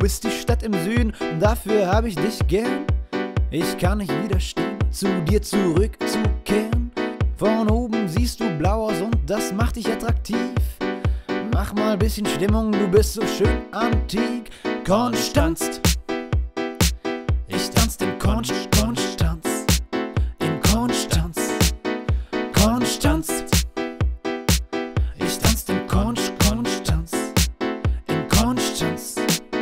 bist die Stadt im Süden, dafür hab ich dich gern. Ich kann nicht widerstehen, zu dir zurückzukehren. Von oben siehst du blau aus und das macht dich attraktiv. Mach mal bisschen Stimmung, du bist so schön antik. Konstanz, ich tanz den Konstanz, in Konstanz, Konstanz, ich tanz den Konstanz, in Konstanz.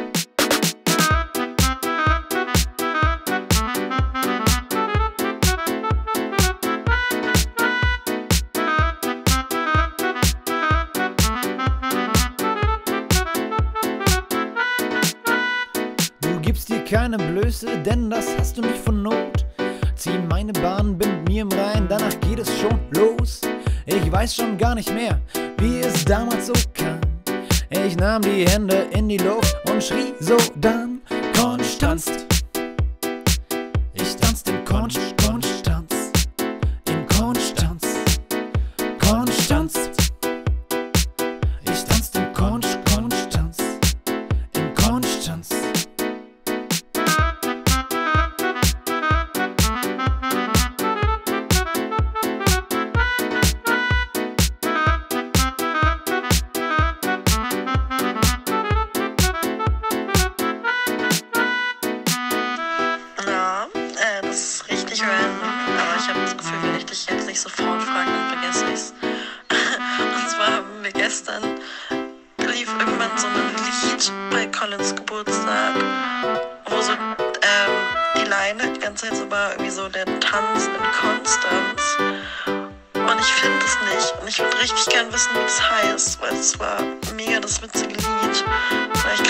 Gibst dir keine Blöße, denn das hast du nicht von Not. Zieh meine Bahn, bind mir im Rhein, danach geht es schon los. Ich weiß schon gar nicht mehr, wie es damals so kam. Ich nahm die Hände in die Luft und schrie so dann: Konstanz, ich tanz den Konstanz, in Konstanz, Konstanz, ich tanz den Konstanz, in Konstanz. Das ist richtig random, aber ich habe das Gefühl, wenn ich dich jetzt nicht sofort frage, dann vergesse ich's. Und zwar haben wir gestern, lief irgendwann so ein Lied bei Collins Geburtstag, wo so die Line die ganze Zeit so war, irgendwie so der Tanz in Konstanz. Und ich finde es nicht. Und ich würde richtig gern wissen, wie es heißt, weil es war mega das witzige Lied. Vielleicht